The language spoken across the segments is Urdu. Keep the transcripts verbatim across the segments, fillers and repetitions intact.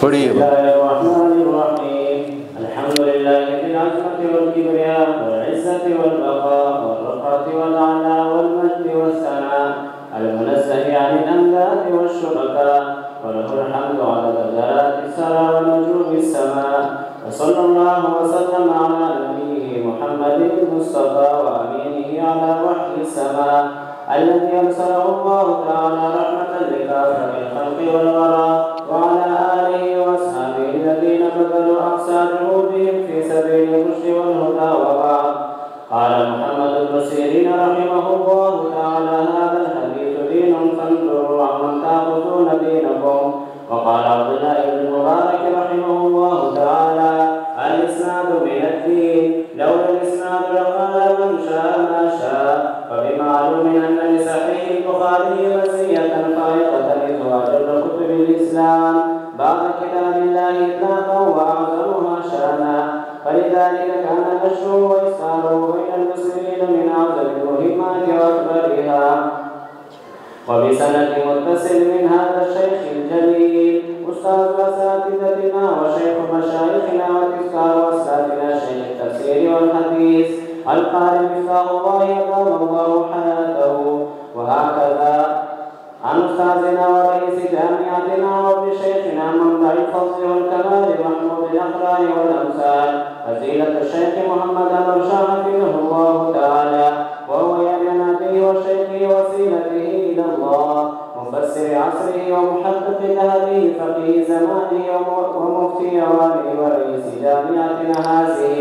بسم الله الرحمن الرحيم. الحمد لله بالعظمة والكبرياء والعزة والبقاء والرفعة والعلاء والمجد والثناء المنزه عن الأنداد والشركاء، وله الحمد على ذرات الثرى ونجوم السماء. وصلى الله وسلم على نبيه محمد المصطفى وأمينه على وحي السماء الذي أرسله الله تعالى رحمة لكافة الخلق والورى، وعلى آله وأصحابه الذين بذلوا أقصى جهودهم في سبيل الرشد والهدى. وبعد، قال محمد بن سيرين رحمه الله تعالى: هذا الحديث دين فانظروا عمن تأخذون دينكم. وقال عبد الله بن المبارك رحمه الله تعالى: الإسناد من الدين، لولا الإسناد لقال من شاء ما شاء. وبمعلوم أن لصحيح البخاري مزية فائقة إذ هو أجل كتب الإسلام بعد كتاب الله إطلاقا وأعظمها شأنا، فلذلك كان نشره وإسهاره بين المسلمين من أعظم المهمات وأكبرها. وبسند متصل من هذا الشيخ الجليل أستاذ أساتذتنا وشيخ مشايخنا وتذكار أساتذتنا شيخ التفسير والحديث القارئ مفتاح الله أدام الله حياته. وهكذا عن أستاذنا ورئيس جامعتنا وابن شيخنا منبع الفضل والكمال محمود الأقران والأمثال فضيلة الشيخ محمد أمرشا حفظه الله تعالى، وهو يبنى به وشيخه وسيلته إلى الله، مفسر عصره ومحقق ذهبه فقيه زمانه ومفتي أوانه ورئيس جامعتنا هذه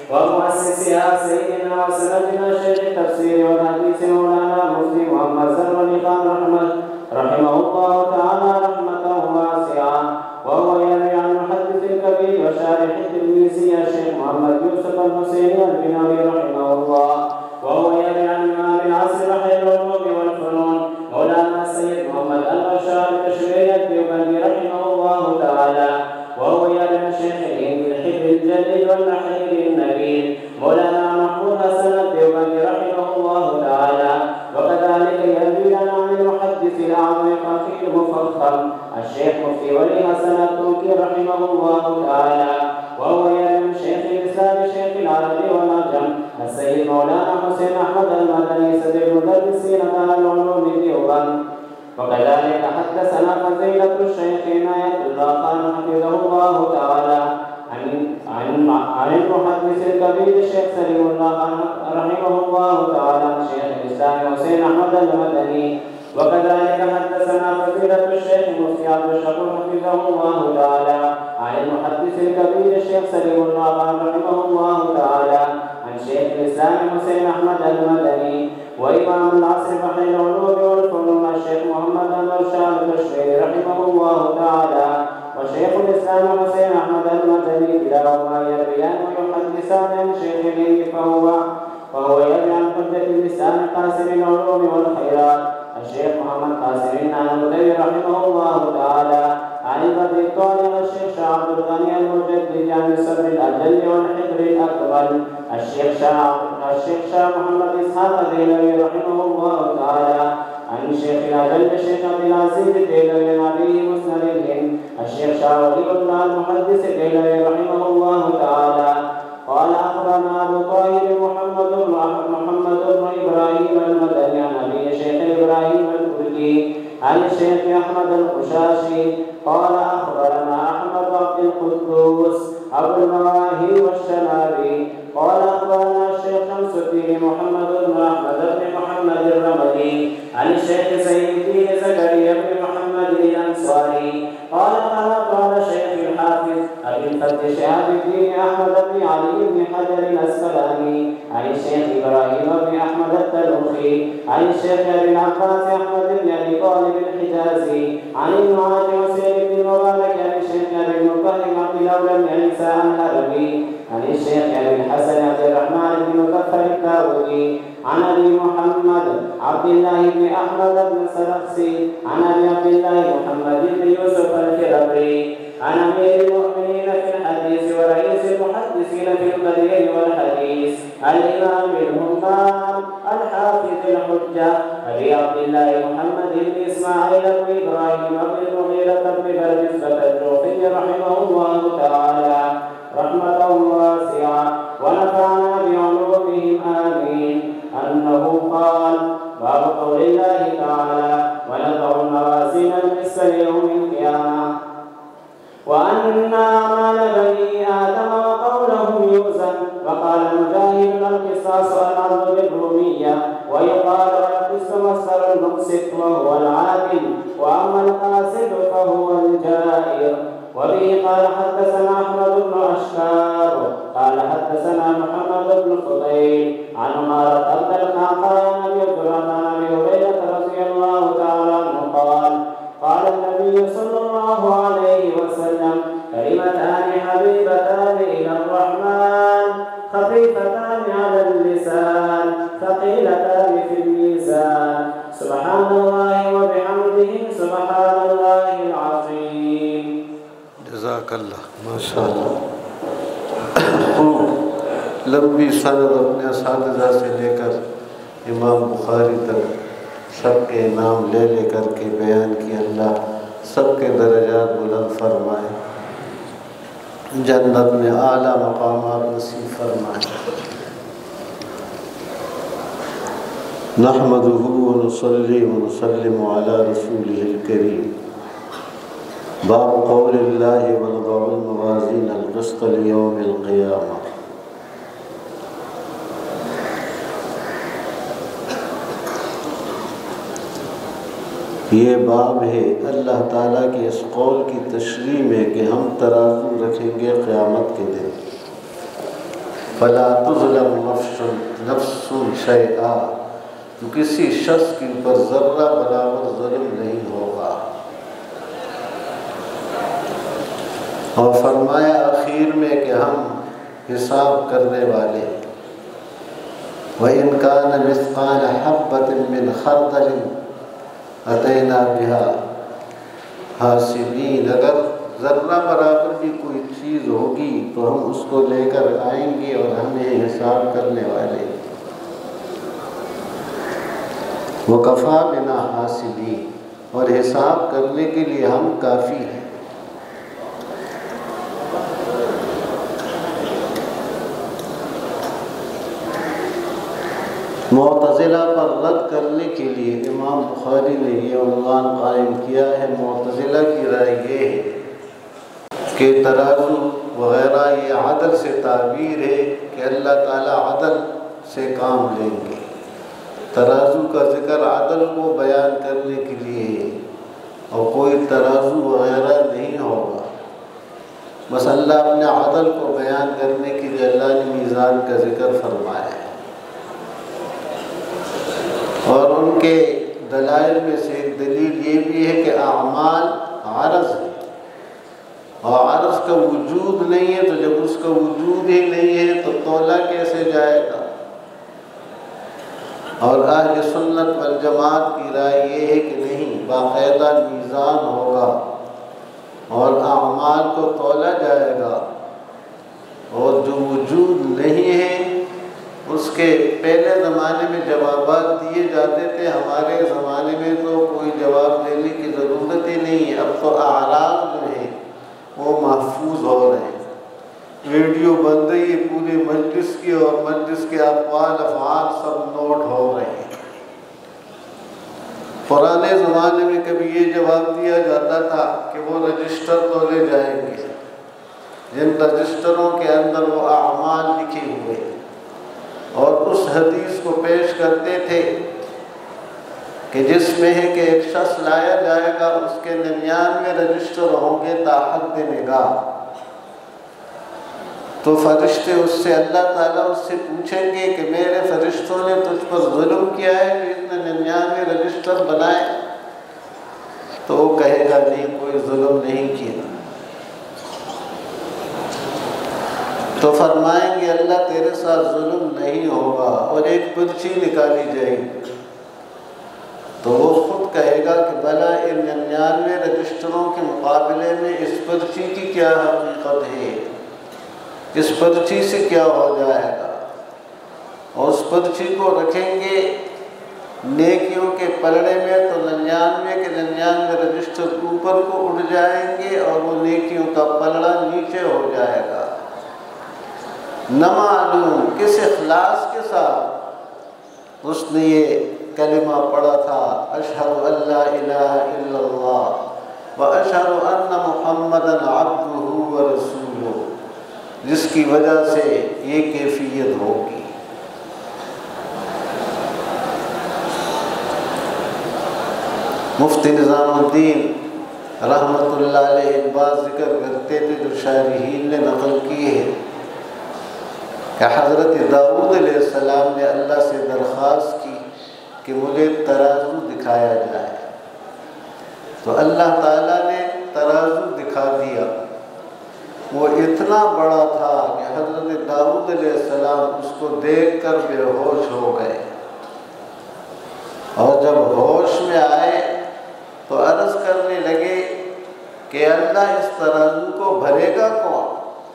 ومؤسسها سيدنا وسندنا شيخ التفسير والحديث مولانا مفتي محمد زرمني خان رحمه رحمه الله تعالى رحمة واسعة، وهو يروي عن المحدث الكبير وشارح التلميذي الشيخ محمد يوسف الحسيني البنوي رحمه الله، وهو يروي عن إمام العصر وحي العلوم والفنون مولانا السيد محمد البشار التشريعي الديوبندي رحمه الله تعالى، وهو يروي عن شيخ الهند الحب الجليل والنحيل النبيل مولانا محمود حسن الديوبندي رحمه الله تعالى. وكذلك يروي عن المحدث الأعظم الفقيه المفخم الشيخ مفتي ولي حسن التركي رحمه الله تعالى، وهو يروي عن شيخ الإسلام شيخ العرب والعجم السيد مولانا حسين أحمد المدني سيد المدرسين دار العلوم ديوبند. وكذلك حدثنا فضيلة الشيخ عناية الله خان حفظه الله تعالى عن عن عن المحدث الكبير الشيخ سليم الله رحمه الله تعالى عن شيخ الإسلام حسين أحمد المدني. وكذلك حدثنا فضيلة الشيخ مفتي عبد الشكور حفظه الله تعالى عن المحدث الكبير الشيخ سليم الله رحمه الله تعالى عن شيخ الإسلام حسين أحمد المدني. وإمام العصر فحي العلوم والفنون الشيخ محمد المرشاد التشريعي رحمه الله تعالى وشيخ الإسلام حسين أحمد المدني كلاهما يرويان ويحدثان عن شيخ الهند فهو فهو يروي عن حجة اللسان قاسم العلوم والخيرات الشيخ محمد قاسم النانوتي رحمه الله تعالى عن البدر الطالب الشيخ شاه عبد الغني المجدد عن الصبر الأجل والحبر الأكبر الشيخ شاه الشيخ شاه محمد إسحاق الديلوي رحمه الله تعالى عن الشيخ الأجل الشيخ عبد العزيز الديلوي نبي مسند الهند الشيخ شاه ولي الله المحدث الديلوي رحمه الله تعالى. قال أخبرنا أبو طاهر محمد بن محمد بن إبراهيم المدني عن أبي شيخ إبراهيم الكردي عن الشيخ أحمد القشاشي قال أخبرنا أحمد عبد القدوس أبو المواهب والشنابي قال أخبرنا الشيخ شمس الدين محمد بن أحمد بن محمد الرملي عن الشيخ سيد الدين زكريا بن محمد الأنصاري قال قرأت على الشيخ الحافظ أبي الفتح شهاب الدين أحمد بن علي بن حجر الأسقلاني عن الشيخ إبراهيم بن أحمد التلوخي عن الشيخ أبي العباس أحمد بن أبي طالب الحجازي عن المعاذ حسين بن المبارك عن الشيخ أبي المطهر عبد الأولى بن عيسى الحربي عن الشيخ أبي الحسن عبد الرحمن بن مظفر الداودي عن أبي محمد عبد الله بن أحمد بن سرخسي عن أبي عبد الله محمد بن يوسف الكربري عن أمير المؤمنين في الحديث ورئيس المحدثين في القديم والحديث الإمام الهمام الحافظ الحجة أبي عبد الله محمد بن إسماعيل بن إبراهيم بن المغيرة بن بردزبة الجوفي رحمه الله تعالى رحمة واسعة ونفعنا بعلومهم آمين أنه قال: باب قول الله تعالى: ونضع الموازين القسط ليوم القيامة وأن أعمال بني آدم وقولهم يوزن. وقال مجاهد: القصاص العدل بالرومية، ويقال القسط مصدر المقسط وهو العادل، وأما القاسط فهو الجائر. وبه قال حدثنا أحمد بن أشكار قال حدثنا محمد بن فضيل عن عمارة بن القعقاع عن أبي هريرة رضي الله تعالى عنه قال: قال النبي صلى الله عليه وسلم: كلمتان حبيبتان إلى الرحمن خفيفتان على اللسان ثقيلتان في الميزان سبحان الله وبحمده سبحان الله العظيم. جزاک اللہ، ماشاء اللہ. خوب لمبی سند اپنے اساتذہ سے لے کر امام بخاری تک سب کے نام لے لے کر کے بیان کی. اللہ سب کے درجات بلند فرمائے، جنت میں اعلیٰ مقامات نصیب فرمائے. نحمدہ ونصلی ونسلم علی رسولہ الکریم. باب قول اللہ: ونضع الموازین القسط لیوم القیامہ. یہ باب ہے اللہ تعالیٰ کے اس قول کی تشریح میں کہ ہم ترازو رکھیں گے قیامت کے دن. فلا تظلم نفس نفس شیئا، تو کسی شخص کے اوپر ذرہ برابر ظلم نہیں ہوگا. اور فرمایا آخر میں کہ ہم حساب کرنے والے. وَإِنْ كَانَ مِثْقَالَ حَبَّةٍ مِّنْ خَرْدَلٍ اتینا بہا حاسبین، اگر ذرہ برابر بھی کوئی چیز ہوگی تو ہم اس کو لے کر آئیں گے اور ہمیں حساب کرنے والے. وکفا بنا حاسبین، اور حساب کرنے کے لیے ہم کافی ہیں. معتزلہ پر رد کرنے کے لیے امام بخاری نے یہ عنوان قائم کیا ہے. معتزلہ کی رائے یہ ہے کہ ترازو وغیرہ یہ عدل سے تعبیر ہے کہ اللہ تعالیٰ عدل سے کام لیں گے. ترازو کا ذکر عدل کو بیان کرنے کے لیے ہے اور کوئی ترازو وغیرہ نہیں ہوگا. بس اللہ اپنے عدل کو بیان کرنے کے لیے اللہ نے میزان کا ذکر فرمایا ہے. اور ان کے دلائل میں سے ایک دلیل یہ بھی ہے کہ اعمال عرض ہے اور عرض کا وجود نہیں ہے، تو جب اس کا وجود ہی نہیں ہے تو تولا کیسے جائے گا. اور اہل سنت والجماعت کی رائے یہ ہے کہ نہیں، باقاعدہ میزان ہوگا اور اعمال کو تولا جائے گا. اور جو وجود نہیں ہے اس کے پہلے زمانے میں جوابات دیے جاتے تھے، ہمارے زمانے میں تو کوئی جواب دینے کی ضرورت ہی نہیں ہے. اب تو اعراض جو ہیں وہ محفوظ ہو رہے ہیں. ویڈیو بن رہی ہے پورے مجلس کی اور مجلس کے اقوال افعال سب نوٹ ہو رہے ہیں. پرانے زمانے میں کبھی یہ جواب دیا جاتا تھا کہ وہ رجسٹر تولے جائیں گے، جن رجسٹروں کے اندر وہ اعمال لکھے ہوئے، اور اس حدیث کو پیش کرتے تھے کہ جس میں ہے کہ ایک شخص لایا جائے گا، اس کے ننیانوے رجسٹر ہوں گے تا حد نگاہ. تو فرشتے اس سے اللہ تعالیٰ اس سے پوچھیں گے کہ میرے فرشتوں نے تجھ پر ظلم کیا ہے کہ اس نے ننیانوے رجسٹر بنائے؟ تو وہ کہے گا نہیں، کوئی ظلم نہیں کیا. تو فرمائیں گے اللہ تیرے ساتھ ظلم نہیں ہوگا، اور ایک پرچی نکالی جائے گی. تو وہ خود کہے گا کہ بھلا ان ننیانوے رجسٹروں کے مقابلے میں اس پرچی کی کیا حقیقت ہے، اس پرچی سے کیا ہو جائے گا. اور اس پرچی کو رکھیں گے نیکیوں کے پلڑے میں تو ننانوے کے ننانوے رجسٹر اوپر کو اٹھ جائیں گے اور وہ نیکیوں کا پلڑا نیچے ہو جائے گا۔ نہ معلوم کس اخلاص کے ساتھ اس نے یہ کلمہ پڑھا تھا، اشہد ان لا الہ الا اللہ و اشہد ان محمدا عبدہ و رسولہ، جس کی وجہ سے یہ کیفیت ہوگی۔ مفتی نظام الدین رحمۃ اللہ علیہ ایک بات ذکر کرتے تھے جو شارحین نے نقل کی ہے کہ حضرت داؤد علیہ السلام نے اللہ سے درخواست کی کہ مجھے ترازو دکھایا جائے، تو اللہ تعالیٰ نے ترازو دکھا دیا۔ وہ اتنا بڑا تھا کہ حضرت داؤد علیہ السلام اس کو دیکھ کر بے ہوش ہو گئے، اور جب ہوش میں آئے تو عرض کرنے لگے کہ اللہ اس ترازو کو بھرے گا کون،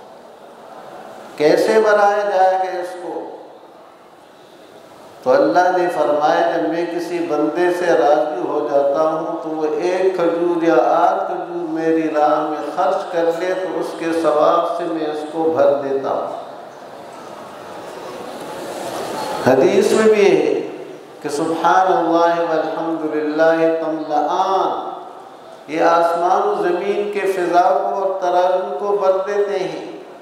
کیسے بھرایا جائے گا اس کو؟ تو اللہ نے فرمایا جب میں کسی بندے سے راضی ہو جاتا ہوں تو وہ ایک کھجور یا آدھ کھجور میری راہ میں خرچ کر لے تو اس کے ثواب سے میں اس کو بھر دیتا ہوں۔ حدیث میں بھی ہے کہ سبحان اللہ والحمد للہ تملآن، یہ آسمان و زمین کے فضا کو اور ترازو کو بھر دیتے ہیں۔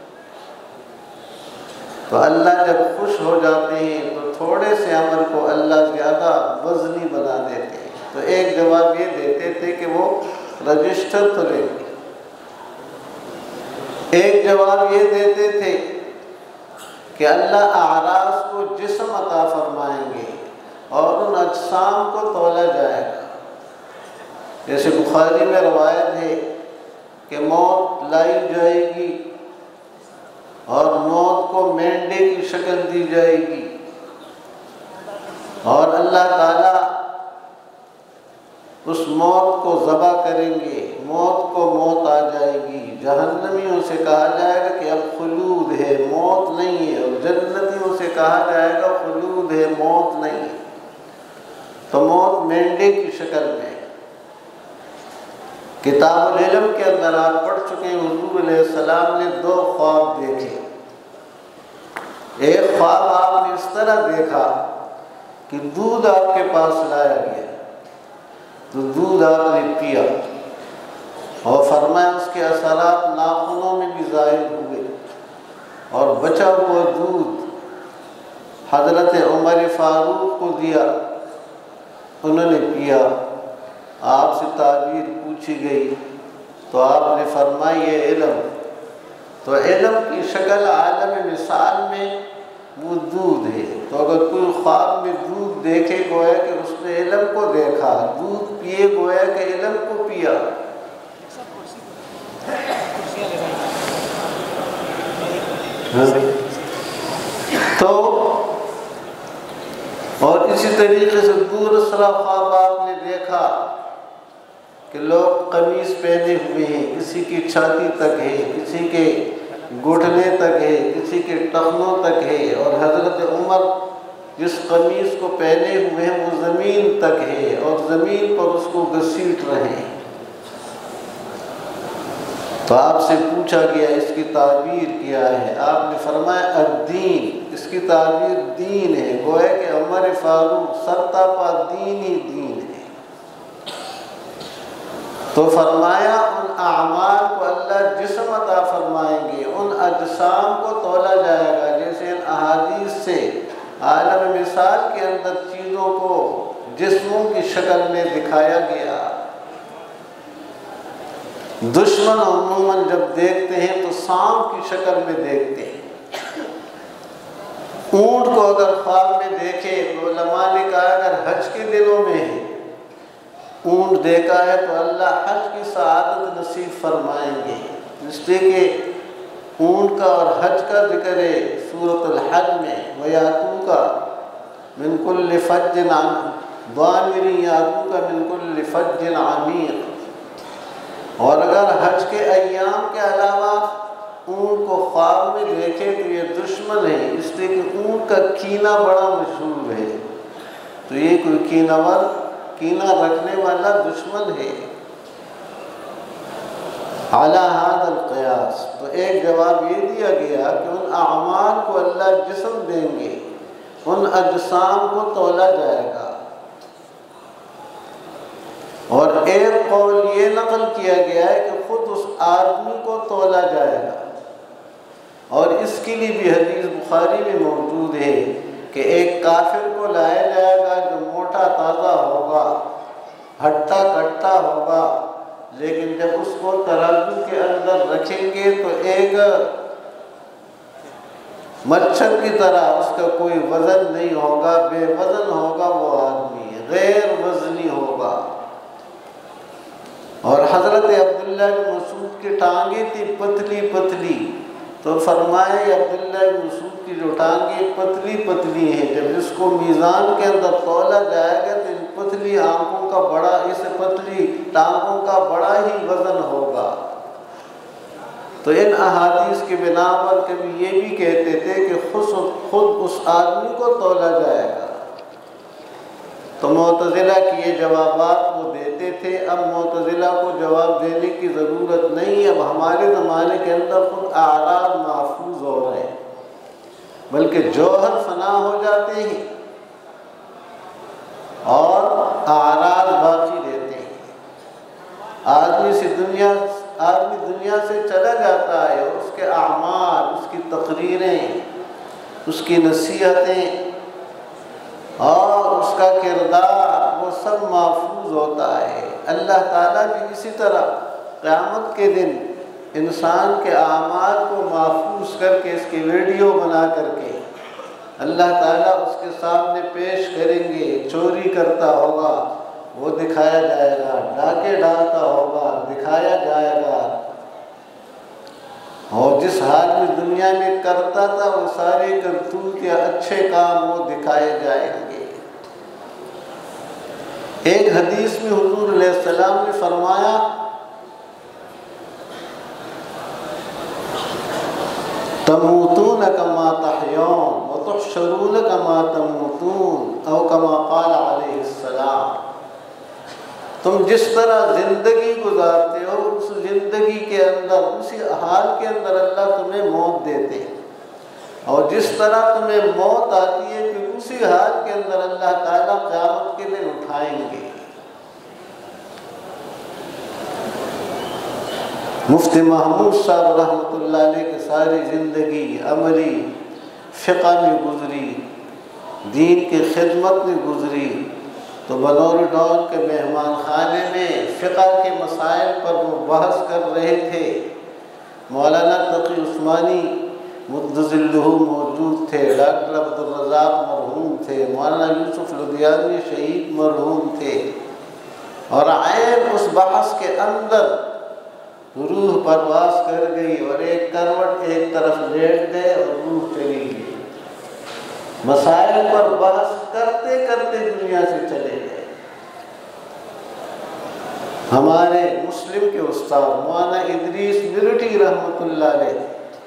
تو اللہ جب خوش ہو جاتے ہیں تو تھوڑے سے عمل کو اللہ زیادہ وزنی بنا دیتے ہیں۔ تو ایک جواب یہ دیتے تھے کہ وہ رجسٹر تو لیں گے، ایک جواب یہ دیتے تھے کہ اللہ اعراض کو جسم عطا فرمائیں گے اور ان اجسام کو تولا جائے گا۔ جیسے بخاری میں روایت ہے کہ موت لائی جائے گی اور موت کو مینڈے کی شکل دی جائے گی، اور اللہ تعالیٰ اس موت کو ذبح کریں گے، موت کو موت آ جائے گی۔ جہنمیوں سے کہا جائے گا کہ اب خلود ہے، موت نہیں ہے، اور جنتیوں سے کہا جائے گا خلود ہے، موت نہیں ہے۔ تو موت مینڈے کی شکل میں۔ کتاب العلم کے اندر آپ پڑھ چکے ہیں حضور علیہ السلام نے دو خواب دیکھے۔ ایک خواب آپ نے اس طرح دیکھا کہ دودھ آپ کے پاس لایا گیا تو دودھ آپ نے پیا، اور فرمایا اس کے اثرات ناخنوں میں بھی ظاہر ہوئے، اور بچا ہوا دودھ حضرت عمر فاروق کو دیا، انہوں نے پیا۔ آپ سے تعبیر پوچھی گئی تو آپ نے فرمایا یہ علم، تو علم کی شکل عالم مثال میں وہ دودھ ہے۔ تو اگر کوئی خواب میں دودھ دیکھے گویا کہ اس نے علم کو دیکھا، دودھ پیے گویا کہ علم کو پیا۔ تو اور اسی طریقے سے دوسرا خواب آپ نے دیکھا کہ لوگ قمیص پہنے ہوئے ہیں، کسی کی چھاتی تک ہے، کسی کے گھٹنے تک ہے، کسی کے ٹخنوں تک ہے، اور حضرت عمر جس قمیص کو پہنے ہوئے ہیں وہ زمین تک ہے، اور زمین پر اس کو گھسیٹ رہے ہیں۔ تو آپ سے پوچھا گیا اس کی تعبیر کیا ہے؟ آپ نے فرمایا الدین، اس کی تعبیر دین ہے، گویا کہ عمر فاروق سرتاپا دین ہی دین ہے۔ تو فرمایا ان اعمال کو اللہ جسم عطا فرمائیں گے، ان اجسام کو تولا جائے گا، جیسے ان احادیث سے عالم مثال کے اندر چیزوں کو جسموں کی شکل میں دکھایا گیا۔ دشمن عموماً جب دیکھتے ہیں تو سانپ کی شکل میں دیکھتے ہیں۔ اونٹ کو اگر خواب میں دیکھے تو علماء نے کہا اگر حج کے دنوں میں ہے اونٹ دیکھا ہے تو اللہ حج کی سعادت نصیب فرمائیں گے، اس لیے کہ اونٹ کا اور حج کا ذکر ہے سورۃ الحج میں، وَيَأْتُوكَ مِن كُلِّ فَجٍّ ضَامِرٍ يَأْتُوكَ مِن كُلِّ فَجٍّ عَمِيقٍ۔ اور اگر حج کے ایام کے علاوہ اونٹ کو خواب میں دیکھے تو یہ دشمن ہے، اس لیے کہ اونٹ کا کینہ بڑا مشہور ہے، تو تو یہ کوئی کینور کینہ رکھنے والا دشمن ہے۔ علی ھذا القیاس، تو ایک جواب یہ دیا گیا کہ ان اعمال کو اللہ جسم دیں گے، ان اجسام کو تولا جائے گا۔ اور ایک قول یہ نقل کیا گیا ہے کہ خود اس آدمی کو تولا جائے گا، اور اس کے لیے بھی حدیث بخاری میں موجود ہے کہ ایک کافر کو لایا جائے گا جو موٹا تازہ ہوگا، ہٹا کٹا ہوگا، لیکن جب اس کو ترازو کے اندر رکھیں گے تو ایک مچھر کی طرح اس کا کوئی وزن نہیں ہوگا، بے وزن ہوگا، وہ آدمی غیر وزنی ہوگا۔ اور حضرت عبداللہ بن مسعود کی ٹانگیں تھی پتلی پتلی، تو فرمائے عبداللہ بن مسعود کی جو ٹانگیں پتلی پتلی ہیں، جب اس کو میزان کے اندر تولا جائے گا تو ان پتلی آنکھوں کا بڑا، اس پتلی ٹانگوں کا بڑا ہی وزن ہوگا۔ تو ان احادیث کے بنا پر کبھی یہ بھی کہتے تھے کہ خود خود اس آدمی کو تولا جائے گا۔ تو معتزلہ کی یہ جوابات وہ دیتے تھے، اب معتزلہ کو جواب دینے کی ضرورت نہیں، اب ہمارے زمانے کے اندر خود اعراض محفوظ ہو رہے ہیں، بلکہ جوہر فنا ہو جاتے ہیں اور اعراض باقی رہتے ہیں۔ آدمی سے دنیا آدمی دنیا سے چلا جاتا ہے اور اس کے اعمال، اس کی تقریریں، اس کی نصیحتیں اور اس کا کردار وہ سب محفوظ ہوتا ہے۔ اللہ تعالیٰ بھی اسی طرح قیامت کے دن انسان کے اعمال کو محفوظ کر کے اس کی ویڈیو بنا کر کے اللہ تعالیٰ اس کے سامنے پیش کریں گے۔ چوری کرتا ہوگا وہ دکھایا جائے گا، ڈاکے ڈالتا ہوگا دکھایا جائے گا، اور جس حال میں دنیا میں کرتا تھا وہ سارے کرتوت یا اچھے کام وہ دکھائے جائیں گے۔ ایک حدیث میں حضور علیہ السلام نے فرمایا تموتون کما تحیون وتحشرون کما تموتون او کما قال علیہ السلام، تم جس طرح زندگی گزارتے ہو اس زندگی کے اندر، اسی حال کے اندر اللہ تمہیں موت دیتے ہیں، اور جس طرح تمہیں موت آتی ہے پھر اسی حال کے اندر اللہ تعالیٰ قیامت کے دن اٹھائیں گے۔ مفتی محمود صاحب رحمۃ اللہ علیہ کی ساری زندگی عملی فقہ میں گزری، دین کی خدمت میں گزری، تو بنور ڈول کے مہمان خانے میں فقہ کے مسائل پر وہ بحث کر رہے تھے۔ مولانا تقی عثمانی مدظلہ موجود تھے، ڈاکٹر عبدالرزاق مرحوم تھے، مولانا یوسف لدھیانوی شہید مرحوم تھے، اور عین اس بحث کے اندر روح پرواز کر گئی اور ایک کروٹ ایک طرف لیٹ گئے اور روح چلی گئی۔ مسائل پر بحث کرتے کرتے دنیا سے چلے گئے۔ ہمارے مسلم کے استاد مولانا ادریس مرٹھی رحمۃ اللہ علیہ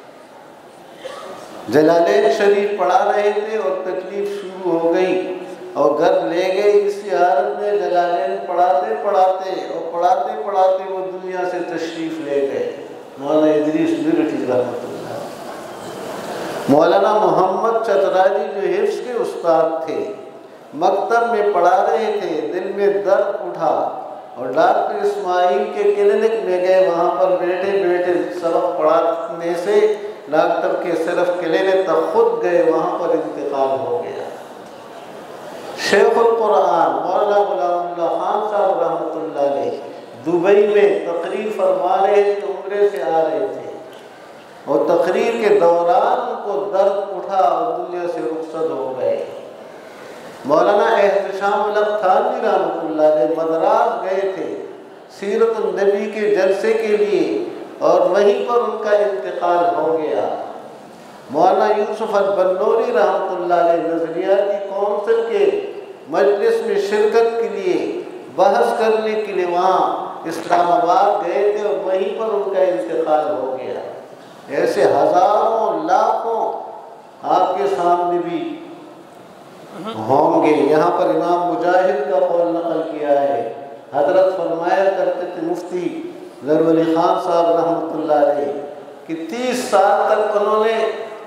جلالین شریف پڑھا رہے تھے اور تکلیف شروع ہو گئی اور گھر لے گئے، اسی حالت میں جلالین پڑھاتے پڑھاتے اور پڑھاتے پڑھاتے وہ دنیا سے تشریف لے گئے، مولانا ادریس مرٹھی رحمۃ اللہ۔ مولانا محمد چترالی جو حفظ کے استاد تھے، مکتب میں پڑھا رہے تھے، دل میں درد اٹھا اور ڈاکٹر اسماعیل کے کلینک میں گئے، وہاں پر بیٹھے بیٹھے سبق پڑھانے سے ڈاکٹر کے صرف کلینک تک خود گئے، وہاں پر انتقال ہو گیا۔ شیخ القرآن مولانا غلام اللہ خان صاحب رحمۃ اللہ علیہ دبئی میں تقریر فرما رہے تھے، عمرے سے آ رہے تھے، اور تقریر کے دوران ان کو درد اٹھا اور دنیا سے رخصت ہو گئے۔ مولانا احتشام الحق تھانوی رحمۃ اللہ علیہ مدراس گئے تھے سیرت النبی کے جلسے کے لیے، اور وہیں پر ان کا انتقال ہو گیا۔ مولانا یوسف البنوری رحمۃ اللہ علیہ نظریاتی کونسل کے مجلس میں شرکت کے لیے بحث کرنے کے لیے وہاں اسلام آباد گئے تھے، اور وہیں پر ان کا انتقال ہو گیا۔ ایسے ہزاروں لاکھوں آپ کے سامنے بھی ہوں گے۔ یہاں پر امام مجاہد کا قول نقل کیا ہے، حضرت فرمایا کرتے تھے مفتی ظفر علی خان صاحب رحمۃ اللہ علیہ کہ تیس سال تک انہوں نے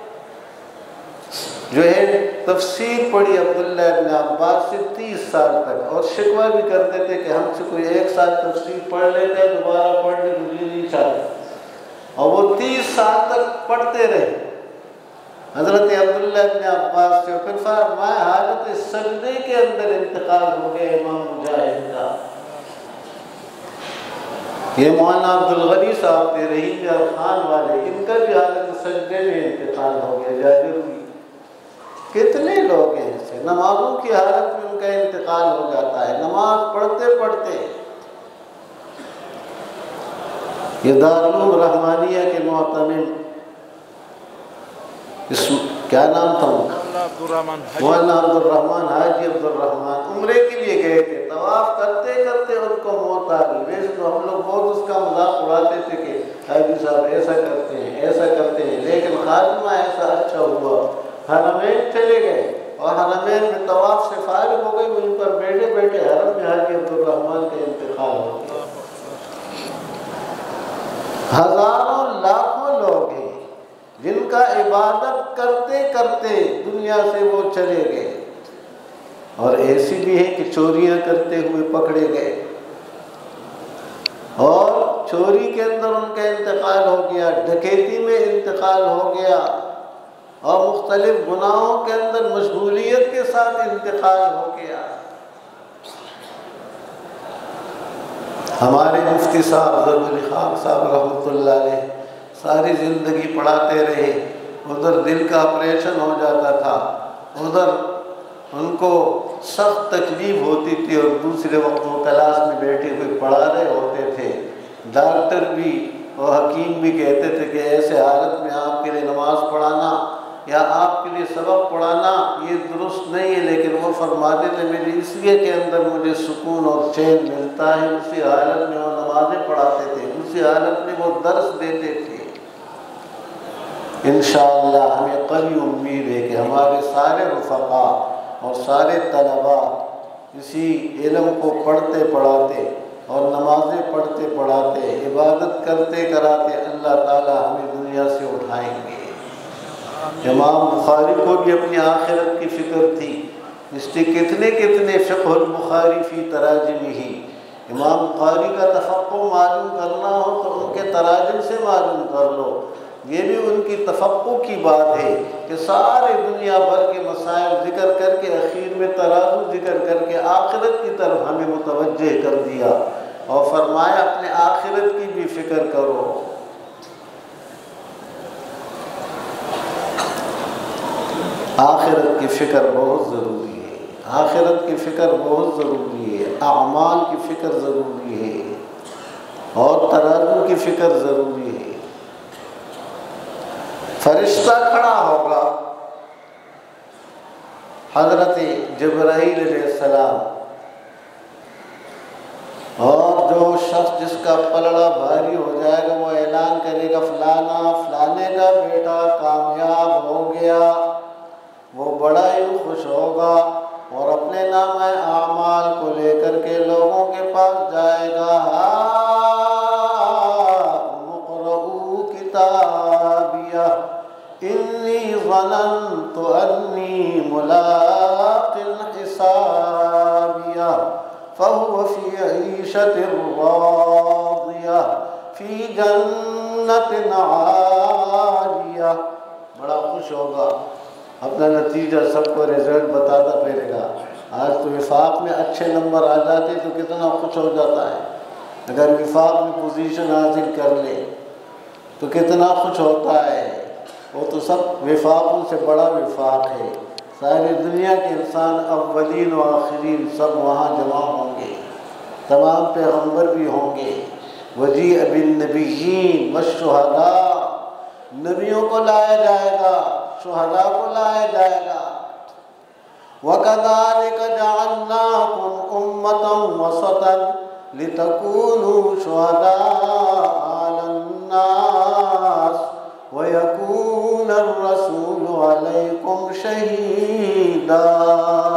جو ہے تفسیر پڑھی عبداللہ ابن عباس سے، تیس سال تک، اور شکوہ بھی کرتے تھے کہ ہم سے کوئی ایک سال تفسیر پڑھ لیتے دوبارہ پڑھنے کو جی نہیں چاہتے، اور وہ تیس سال تک پڑھتے رہے حضرت عبداللہ ابن عباس سے۔ پھر فرمایا حالت سجدے کے اندر انتقال ہو گیا امام مجاہد کا۔ یہ مولانا عبدالغنی صاحب تھے رحیم یار خان والے، ان کا بھی حالت سجدے میں انتقال ہو گیا، جاجر ہوئی۔ کتنے لوگ ہیں ایسے نمازوں کی حالت میں ان کا انتقال ہو جاتا ہے، نماز پڑھتے پڑھتے۔ یہ دارالعلوم رحمانیہ کے معتمم اس کیا نام تھا مولانا عبد الرحمن حاجی عبد الرحمن، عمرے کے لیے گئے تھے، طواف کرتے کرتے ان کو موت آ گئی۔ ویسے تو ہم لوگ بہت اس کا مذاق اڑاتے تھے کہ حاجی صاحب ایسا کرتے ہیں ایسا کرتے ہیں، لیکن خاتمہ ایسا اچھا ہوا، حرمین چلے گئے اور حرمین میں طواف سے فارغ ہو گئے، وہیں پر بیٹھے بیٹھے حرم میں حاجی عبد الرحمن کا انتقال ہو گیا۔ ہزاروں لاکھوں لوگ ہیں جن کا عبادت کرتے کرتے دنیا سے وہ چلے گئے، اور ایسی بھی ہے کہ چوریاں کرتے ہوئے پکڑے گئے اور چوری کے اندر ان کا انتقال ہو گیا، ڈکیتی میں انتقال ہو گیا، اور مختلف گناہوں کے اندر مشغولیت کے ساتھ انتقال ہو گیا۔ ہمارے مفتی صاحب ظفر علی خان صاحب رحمۃ اللہ علیہ ساری زندگی پڑھاتے رہے، ادھر دل کا آپریشن ہو جاتا تھا، ادھر ان کو سخت تکلیف ہوتی تھی، اور دوسرے وقت وہ کلاس میں بیٹھے ہوئے پڑھا رہے ہوتے تھے۔ ڈاکٹر بھی اور حکیم بھی کہتے تھے کہ ایسے حالت میں آپ کے لیے نماز پڑھانا یا آپ کے لیے سبق پڑھانا یہ درست نہیں ہے، لیکن وہ فرماتے تھے میری اس لیے کے اندر مجھے سکون اور چین ملتا ہے، اسی حالت میں وہ نمازیں پڑھاتے تھے، اسی حالت میں وہ درس دیتے تھے۔ انشاءاللہ ہمیں قوی امید ہے کہ ہمارے سارے رفقا اور سارے طلباء اسی علم کو پڑھتے پڑھاتے اور نمازیں پڑھتے پڑھاتے عبادت کرتے کراتے اللہ تعالی ہمیں دنیا سے اٹھائیں گے۔ امام بخاری کو بھی اپنی آخرت کی فکر تھی، اس کے کتنے کتنے فقہ البخاری فی تراجمہ، امام بخاری کا تفقہ معلوم کرنا ہو تو ان کے تراجم سے معلوم کر لو۔ یہ بھی ان کی تفقہ کی بات ہے کہ سارے دنیا بھر کے مسائل ذکر کر کے اخیر میں ترازو ذکر کر کے آخرت کی طرف ہمیں متوجہ کر دیا، اور فرمایا اپنے آخرت کی بھی فکر کرو۔ آخرت کی فکر بہت ضروری ہے، آخرت کی فکر بہت ضروری ہے، اعمال کی فکر ضروری ہے، اور ترازو کی فکر ضروری ہے۔ فرشتہ کھڑا ہوگا، حضرت جبرائیل علیہ السلام، اور جو شخص جس کا پلڑا بھاری ہو جائے گا وہ اعلان کرے گا فلانا فلانے کا بیٹا کامیاب ہو گیا، وہ بڑا ہی خوش ہوگا اور اپنے نامہ اعمال کو لے کر کے لوگوں کے پاس جائے گا، مقرؤ کتابیہ انی ظننت انی ملاق حسابیہ فهو فی عیشۃ راضیہ فی جنت عالیہ۔ بڑا خوش ہوگا، اپنا نتیجہ سب کو رزلٹ بتاتا پھرے گا۔ آج تو وفاق میں اچھے نمبر آ جاتے تو کتنا خوش ہو جاتا ہے، اگر وفاق میں پوزیشن حاصل کر لے تو کتنا خوش ہوتا ہے۔ وہ تو سب وفاقوں سے بڑا وفاق ہے، ساری دنیا کے انسان اولین و آخرین سب وہاں جمع ہوں گے، تمام پیغمبر بھی ہوں گے۔ وجیء بالنبیین والشہداء، نبیوں کو لایا جائے گا، شہداء کو لایا جائے گا۔ وَكَذَلِكَ جَعَلْنَاكُمْ أُمَّةً وَسَطًا لِتَكُونُوا شُهَدَاءَ عَلَى النَّاسِ وَيَكُونَ الرَّسُولُ عَلَيْكُمْ شَهِيدًا۔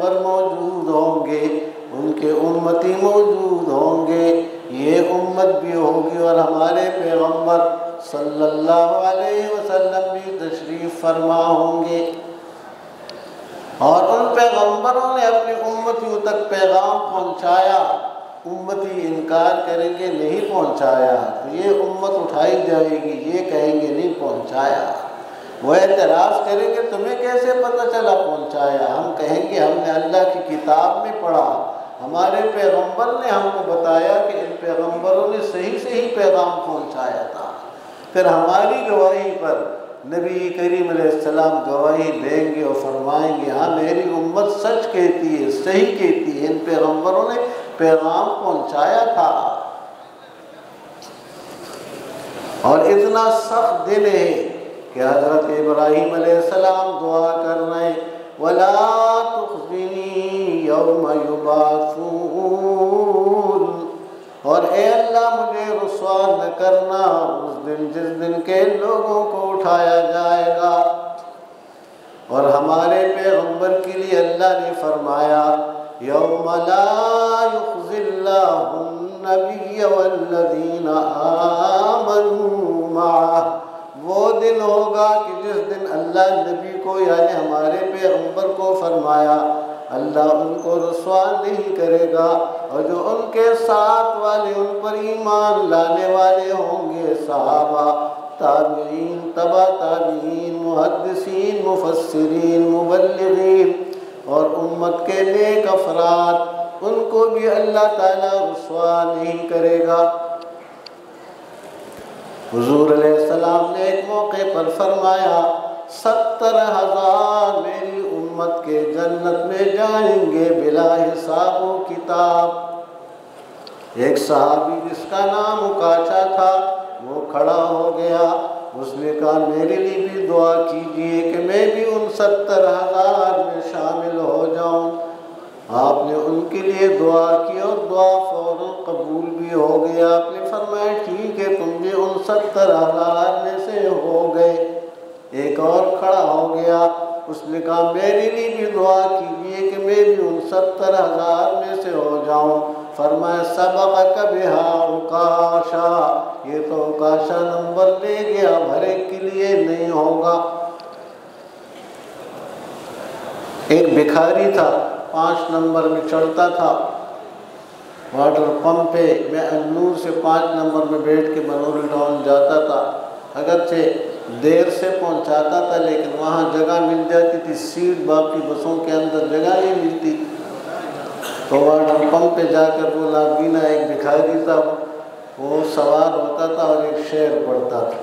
پیغمبر موجود ہوں گے، ان کے امتی موجود ہوں گے، یہ امت بھی ہوگی اور ہمارے پیغمبر صلی اللہ علیہ وسلم بھی تشریف فرما ہوں گے، اور ان پیغمبروں نے اپنی امتیوں تک پیغام پہنچایا، امتی انکار کریں گے نہیں پہنچایا تو یہ امت اٹھائی جائے گی، یہ کہیں گے نہیں پہنچایا، وہ اعتراض کریں گے تمہیں کیسے پتہ چلا پہنچایا، ہم کہیں گے ہم نے اللہ کی کتاب میں پڑھا، ہمارے پیغمبر نے ہم کو بتایا کہ ان پیغمبروں نے صحیح صحیح پیغام پہنچایا تھا، پھر ہماری گواہی پر نبی کریم علیہ السلام گواہی دیں گے اور فرمائیں گے ہاں میری امت سچ کہتی ہے، صحیح کہتی ہے، ان پیغمبروں نے پیغام پہنچایا تھا۔ اور اتنا سخت دل ہے کہ حضرت ابراہیم علیہ السلام دعا کر رہے ہیں وَلَا تُخْزِنِي يَوْمَ يُبْعَثُونَ، اور اے اللہ مجھے رسوا نہ کرنا اس دن جس دن کے لوگوں کو اٹھایا جائے گا۔ اور ہمارے پیغمبر کے لیے اللہ نے فرمایا یوم لا یخزی اللہ النبی والذین آمنوا معہ، وہ دن ہوگا کہ جس دن اللہ نبی کو یعنی ہمارے پیغمبر کو فرمایا اللہ ان کو رسوا نہیں کرے گا، اور جو ان کے ساتھ والے ان پر ایمان لانے والے ہوں گے صحابہ، تابعین، تبع تابعین، محدثین، مفسرین، مبلغین اور امت کے نیک افراد، ان کو بھی اللہ تعالیٰ رسوا نہیں کرے گا۔ حضور علیہ السلام نے ایک موقع پر فرمایا ستر ہزار میری امت کے جنت میں جائیں گے بلا حساب و کتاب۔ ایک صحابی جس کا نام عکاشہ تھا وہ کھڑا ہو گیا، اس نے کہا میرے لیے بھی دعا کیجئے کہ میں بھی ان ستر ہزار میں شامل ہو جاؤں۔ آپ نے ان کے لیے دعا کی اور دعا فوراً قبول بھی ہو گیا۔ آپ نے فرمایا ٹھیک ہے تم بھی ان ستر ہزار میں سے ہو گئے۔ ایک اور کھڑا ہو گیا، اس نے کہا میرے لیے بھی دعا کیجئے کہ میں بھی ان ستر ہزار میں سے ہو جاؤں۔ فرمایا سبقک بہا عکاشہ، یہ تو عکاشہ نمبر لے گیا، ہر ایک کے لیے نہیں ہوگا۔ ایک بھکاری تھا، پانچ نمبر میں چڑھتا تھا واٹر پمپ پہ، میں النور سے پانچ نمبر میں بیٹھ کے بنوری ٹاؤن جاتا تھا، اگرچہ دیر سے پہنچاتا تھا لیکن وہاں جگہ مل جاتی تھی، سیٹ باقی بسوں کے اندر جگہ نہیں ملتی، تو واٹر پمپ پہ جا کر وہ لابینا ایک بھکاری تھا وہ سوار ہوتا تھا اور ایک شعر پڑھتا تھا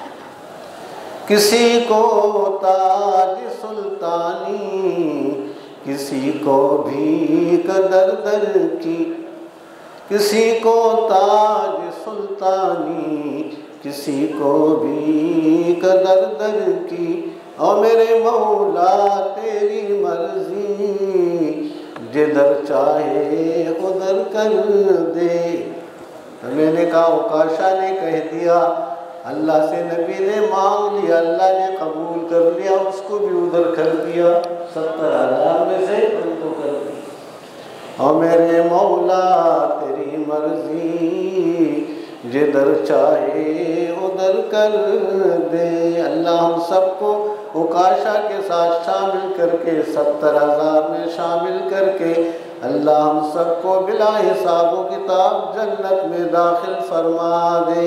کسی کو تاج سلطانی کسی کو بھی قدر در کی، کسی کو تاج سلطانی کسی کو بھی قدر در کی، اور میرے مولا تیری مرضی جدھر چاہے ادھر کر دے۔ تو میں نے کہا عکاشہ نے کہہ دیا، اللہ سے نبی نے مانگ لیا، اللہ نے قبول کر لیا، اس کو بھی ادھر کر دیا، ستر ہزار میں سے ان کو کر دیا۔ اور میرے مولا تیری مرضی جدھر چاہے ادھر کر دے۔ اللہ ہم سب کو عکاشہ کے ساتھ شامل کر کے ستر ہزار میں شامل کر کے اللہ ہم سب کو بلا حساب و کتاب جنت میں داخل فرما دے۔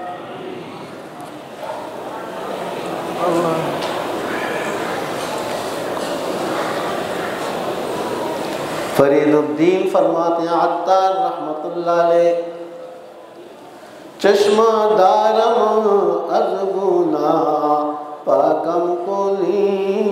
فرید الدین فرماتے ہیں عطار رحمت اللہ علیہ چشمہ دارم از گناہ پاکم کنی،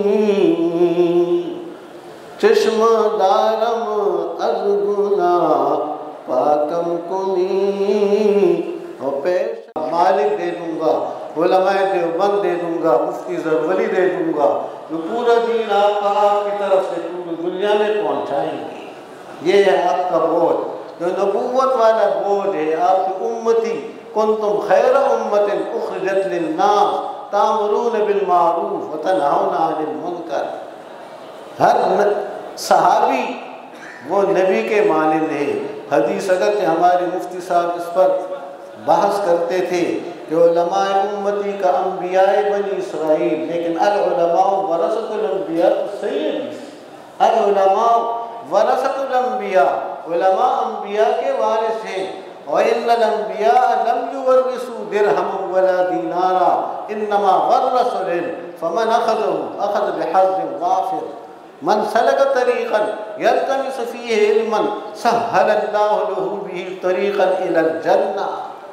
چشمہ دارم از گناہ پاکم کنی، اور پیش مالک دے دوں گا، علماء دیوبند دے دوں گا، مفتی زرولی دے دوں گا، جو پورا دین آپ کا آپ کی طرف سے پوری دنیا میں پہنچائیں گے۔ یہ ہے آپ کا بوجھ، جو نبوت والا بوجھ ہے، آپ کی امتی کنتم خیر امت اخرجت للناس تامرون بالمعروف وتنہون عن المنکر۔ ہر صحابی وہ نبی کے مانند ہے۔ حدیث اگرچہ ہمارے مفتی صاحب اس پر بحث کرتے تھے کہ علماء امتی کا انبیاء بنی اسرائیل، لیکن العلماء ورثۃ الانبیاء تو صحیح ہے، العلماء ورثۃ الانبیاء، علماء انبیاء کے وارث ہیں۔ وَإِنَّ الْأَنْبِيَاءَ لَمْ يُوَرِّثُوا دِرْهَمًا وَلَا دِينَارًا إِنَّمَا وَرَّثُوا الْعِلْمَ فَمَنْ أَخَذَهُ أَخَذَ بِحَظٍّ وَافِرٍ مَنْ سَلَكَ طَرِيقًا يَلْتَمِسُ فِيهِ عِلْمًا سَهَّلَ اللَّهُ لَهُ بِهِ طَرِيقًا إِلَى الْجَنَّةِ۔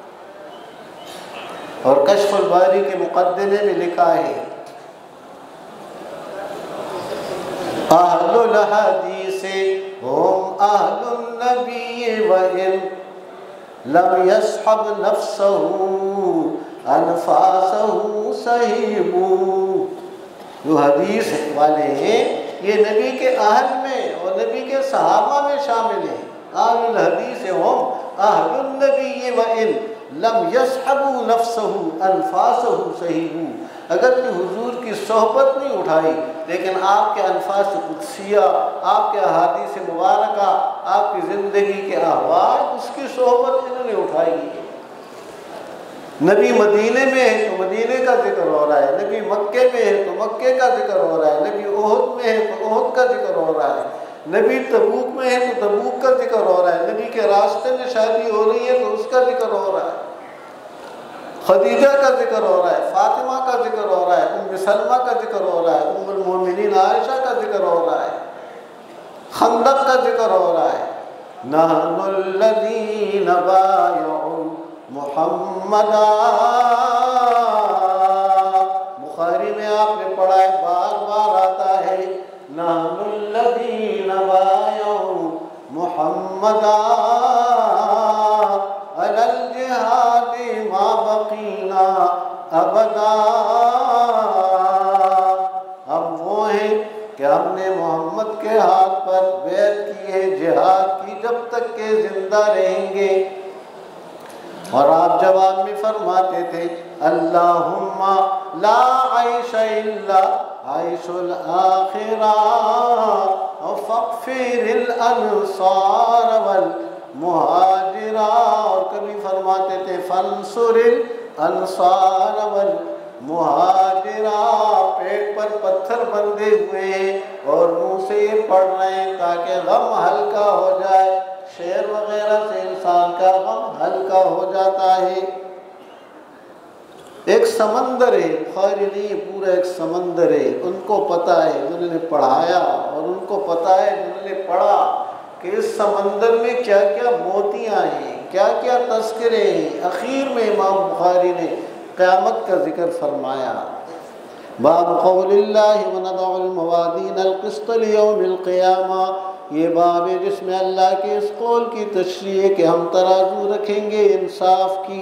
اور کشف الباری کے مقدمے میں لکھا ہے اہل الحدیث ہم اہل النبی وَإِن لم يصحب نفسه انفاسه صحیب۔ جو حدیث والے ہیں یہ نبی کے اہل میں اور نبی کے صحابہ میں شامل ہیں۔ اہل الحدیث ہم اہل النبی وَإِن لم يصحبوا نفسه انفاسه صحیب۔ اگر کہ حضور کی صحبت نہیں اٹھائی لیکن آپ کے انفاس قدسیہ، آپ کے احادیث مبارکہ، آپ کی زندگی کے احوال، اس کی صحبت انہوں نے اٹھائی ہے۔ نبی مدینے میں ہے تو مدینے کا ذکر ہو رہا ہے، نبی مکے میں ہے تو مکے کا ذکر ہو رہا ہے، نبی احد میں ہے تو احد کا ذکر ہو رہا ہے، نبی تبوک میں ہے تو تبوک کا ذکر ہو رہا ہے، نبی کے راستے میں شادی ہو رہی ہے تو اس کا ذکر ہو رہا ہے، خدیجہ کا ذکر ہو رہا ہے، فاطمہ کا ذکر ہو رہا ہے، ام سلمہ کا ذکر ہو رہا ہے، ام المومنین عائشہ کا ذکر ہو رہا ہے، خندق کا ذکر ہو رہا ہے۔ نحن الذین بایعوا محمدا، بخاری میں آپ نے پڑھا ہے، بار بار آتا ہے نحن الذین بایعوا محمدا علی الجہاد ما بقینا ابدا۔ ہم وہ ہیں کہ ہم نے محمد کے ہاتھ پر بیعت کی ہے جہاد کی جب تک کہ زندہ رہیں گے۔ اور آپ جواب میں فرماتے تھے اللہم لا عیش الا عیش الآخرہ فاغفر الانصار والمہاجرہ، اور کبھی فرماتے تھے فانصر الانصار والمہاجرہ۔ پیٹ پر پتھر بندھے ہوئے ہیں اور منہ سے یہ پڑھ رہے ہیں تاکہ غم ہلکا ہو جائے، شعر وغیرہ سے انسان کا غم ہلکا ہو جاتا ہے۔ ایک سمندر ہے، بخاری نہیں، پورا ایک سمندر ہے، ان کو پتہ ہے جنہوں نے پڑھایا اور ان کو پتہ ہے جنہوں نے پڑھا کہ اس سمندر میں کیا کیا موتیاں ہیں، کیا کیا تذکرے ہیں۔ اخیر میں امام بخاری نے قیامت کا ذکر فرمایا۔ باب قول اللہ وَنَضَعُ الْمَوَازِينَ الْقِسْطَ لِيَوْمِ الْقِيَامَةِ، یہ باب ہے جس میں اللہ کے اس قول کی تشریح ہے کہ ہم ترازو رکھیں گے انصاف کی۔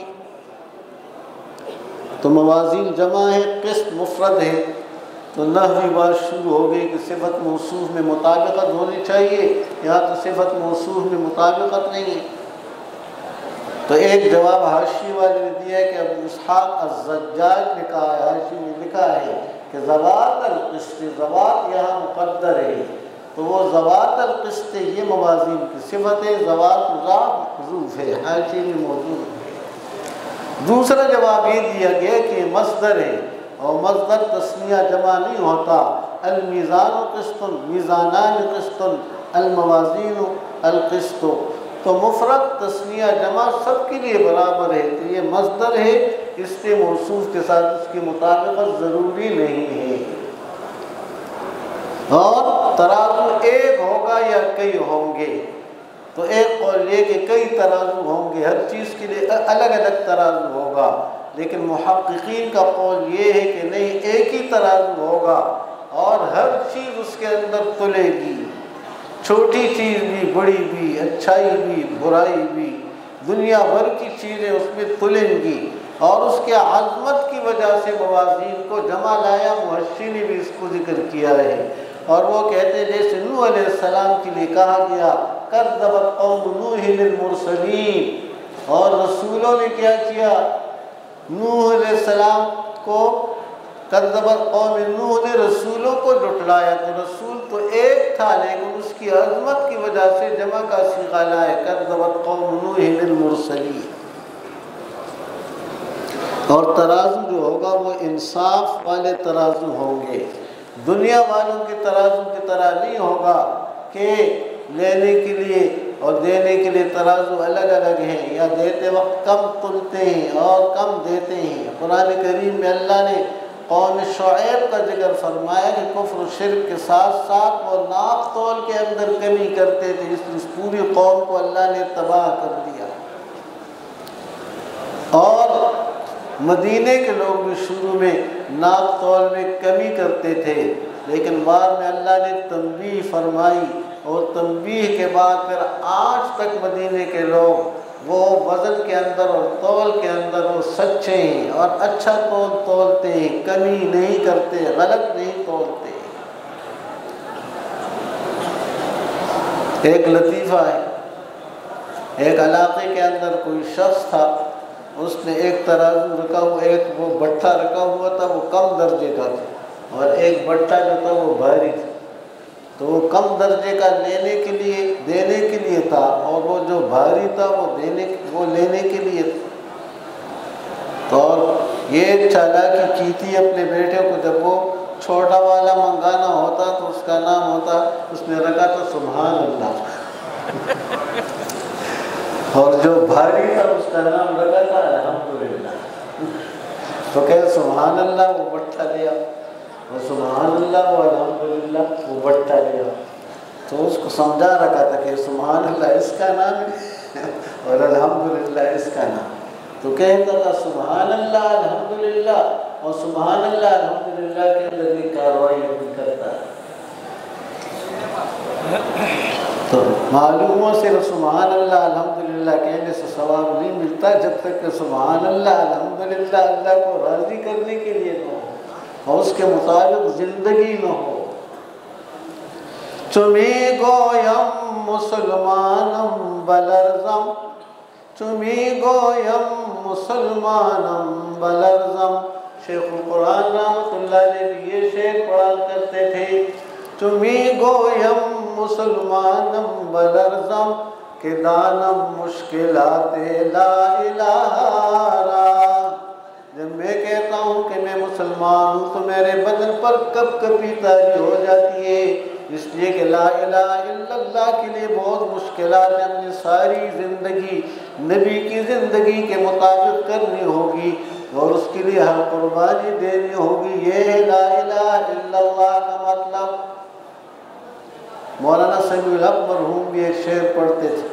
تو موازین جمع ہے، قسط مفرد ہے، تو نحوی بات شروع ہو گئی کہ صفت موصوف میں مطابقت ہونی چاہیے، یہاں تو صفت موصوف میں مطابقت نہیں ہے۔ تو ایک جواب حاشی والے نے دیا ہے کہ ابو اسحاق الزجاج نے کہا ہے، حاشی میں لکھا ہے کہ ذوات القسط، ذوات یہاں مقدر ہے تو وہ ذوات القسط یہ موازین کی صفت ہے، ذوات مضاف محذوف ہے، حاشی میں موجود ہے۔ دوسرا جواب یہ دیا گیا کہ مصدر ہے اور مصدر تثنیہ جمع نہیں ہوتا، المیزان قسط، میزانان قسط، الموازین القسط، تو مفرد تثنیہ جمع سب کے لیے برابر ہے، تو یہ مصدر ہے، اس کے موصوف کے ساتھ اس کی مطابقت ضروری نہیں ہے۔ اور ترازو ایک ہوگا یا کئی ہوں گے، تو ایک قول یہ کہ کئی ترازو ہوں گے، ہر چیز کے لیے الگ الگ ترازو ہوگا، لیکن محققین کا قول یہ ہے کہ نہیں، ایک ہی ترازو ہوگا اور ہر چیز اس کے اندر تلے گی، چھوٹی چیز بھی، بڑی بھی، اچھائی بھی، برائی بھی، دنیا بھر کی چیزیں اس میں تلیں گی۔ اور اس کے عظمت کی وجہ سے موازین کو جمع لایا، محشی نے بھی اس کو ذکر کیا ہے، اور وہ کہتے ہیں جیسے نوح علیہ السلام کے لیے کہا گیا کذبت قوم نوح المرسلین، اور رسولوں نے کیا کیا، نوح علیہ السلام کو کذبت قوم نوح نے رسولوں کو جھٹلایا، تو رسول تو ایک تھا لیکن اس کی عظمت کی وجہ سے جمع کا صیغہ لائے، کذبت قوم نوح المرسلین۔ اور ترازو جو ہوگا وہ انصاف والے ترازو ہوں گے، دنیا والوں کے ترازو کی طرح نہیں ہوگا کہ لینے کے لیے اور دینے کے لیے ترازو الگ الگ ہیں، یا دیتے وقت کم تلتے ہیں اور کم دیتے ہیں۔ قرآن کریم میں اللہ نے قوم شعیب کا ذکر فرمایا کہ کفر و شرک کے ساتھ ساتھ وہ ناپ تول کے اندر کمی کرتے تھے، اس پوری قوم کو اللہ نے تباہ کر دیا۔ اور مدینے کے لوگ بھی شروع میں ناپ تول میں کمی کرتے تھے، لیکن بعد میں اللہ نے تنبیہ فرمائی، اور تنبیہ کے بعد پھر آج تک مدینے کے لوگ وہ وزن کے اندر اور تول کے اندر وہ سچے ہیں اور اچھا تول تولتے ہیں، کمی نہیں کرتے، غلط نہیں تولتے۔ ایک لطیفہ ہے، ایک علاقے کے اندر کوئی شخص تھا، اس نے ایک ترازو رکھا ہوا، ایک وہ بٹھا رکھا ہوا تھا، وہ کم درجے کا تھا، اور ایک بٹھا جو تھا وہ بھاری تھا۔ تو وہ کم درجے کا لینے کے لیے دینے کے لیے تھا، اور وہ جو بھاری تھا وہ دینے وہ لینے کے لیے تھا۔ تو اور یہ چالاکی کی تھی اپنے بیٹے کو، جب وہ چھوٹا والا منگانا ہوتا تو اس کا نام ہوتا، اس نے رکھا تھا سبحان اللہ، اور جو بھاری تھا اس کا نام رکھا تھا الحمدللہ۔ تو کہ سبحان اللہ وہ بٹھا لیا، اور سبحان اللہ وہ الحمدللہ وہ بٹھا لیا۔ تو اس کو سمجھا رکھا تھا کہ سبحان اللہ اس کا نام ہے اور الحمدللہ اس کا نام۔ تو کہتا تھا سبحان اللہ الحمدللہ، اور سبحان اللہ الحمدللہ کے اندر یہ کاروائی نہیں کرتا۔ تو معلوم ہو صرف سبحان اللہ الحمدللہ کہنے سے ثواب نہیں ملتا جب تک کہ سبحان اللہ الحمدللہ اللہ کو راضی کرنے کے لیے نہ ہو اور اس کے مطابق زندگی نہ ہو۔ چمی گویم مسلمانم بلرزم، چمی گویم مسلمانم بلرزم۔ شیخ القرآن رحمۃ اللہ علیہ بھی یہ شعر پڑھا کرتے تھے، چمی گویم مسلمانم بلرزم کہ دانم مشکلات لا الہ را۔ جب میں کہتا ہوں کہ میں مسلمان ہوں تو میرے بدن پر کب کبھی تاری ہو جاتی ہے، اس لیے کہ لا الہ الا اللہ کے لیے بہت مشکلات ہیں، اپنی ساری زندگی نبی کی زندگی کے مطابق کرنی ہوگی اور اس کے لیے ہر قربانی دینی ہوگی۔ یہ ہے لا الہ الا اللہ کا مطلب۔ مولانا سمیع الحق مرحوم بھی ایک شعر پڑھتے تھے،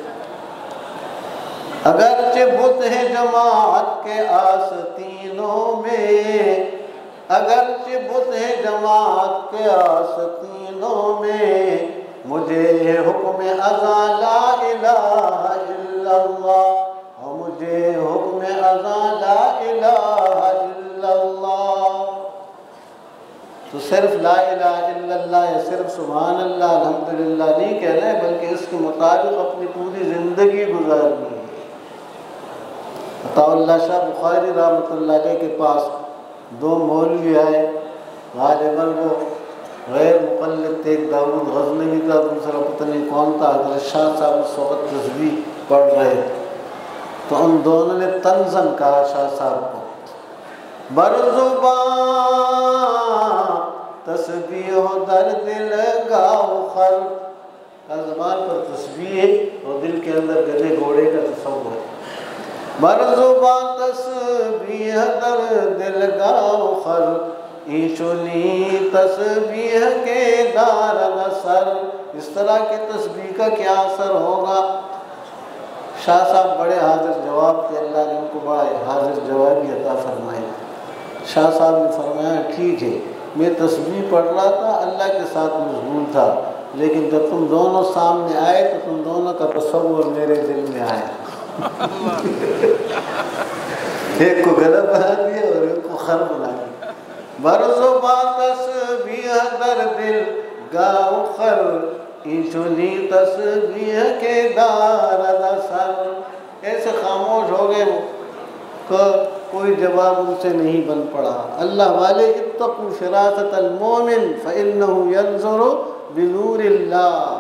اگرچہ بت ہے جماعت کے آستینوں میں، اگرچہ بت ہے جماعت کے آستینوں میں، مجھے ہے حکم ازاں لا الہ الا اللہ، اور مجھے حکم ازاں لا الہ الا اللہ۔ تو صرف لا الہ الا اللہ یا صرف سبحان اللہ الحمدللہ نہیں کہنا ہے، بلکہ اس کے مطابق اپنی پوری زندگی گزارنی ہے۔ عطا اللہ شاہ بخاری رحمۃ اللہ علیہ کے پاس دو مولوی آئے، غالباً وہ غیر مقلد تھے، ایک داؤد غزنوی تھا، دوسرا پتہ نہیں کون تھا۔ حضرت شاہ صاحب اس وقت تسبیح پڑھ رہے، تو ان دونوں نے طنزاً کہا شاہ صاحب کو، برزباں تسبیح و در دل گاؤ خر۔ زبان پر تسبیح ہے اور دل کے اندر گدھے گھوڑے کا تصور ہے۔ برزباں تسبیح در دل گاؤ خر، ایچنی تسبیح کے دار نصر۔ اس طرح کی تسبیح کا کیا اثر ہوگا؟ شاہ صاحب بڑے حاضر جواب تھے، اللہ نے ان کو بڑا حاضر جوابی عطا فرمایا۔ شاہ صاحب نے فرمایا ٹھیک ہے، میں تسبیح پڑھ رہا تھا، اللہ کے ساتھ مشغول تھا، لیکن جب تم دونوں سامنے آئے تو تم دونوں کا تصور میرے دل میں آیا، ایک کو گلا بنا دیا اور ایک کو خر بنا دیا۔ برزباں تسبیح در دل گاؤ خر، ایچنی تسبیح کے دار نصر۔ ایسے خاموش ہو گئے وہ کہ کوئی جواب ان سے نہیں بن پڑا۔ اللہ والے اتقوا فراست المومن فإنه ينظر بنور اللہ۔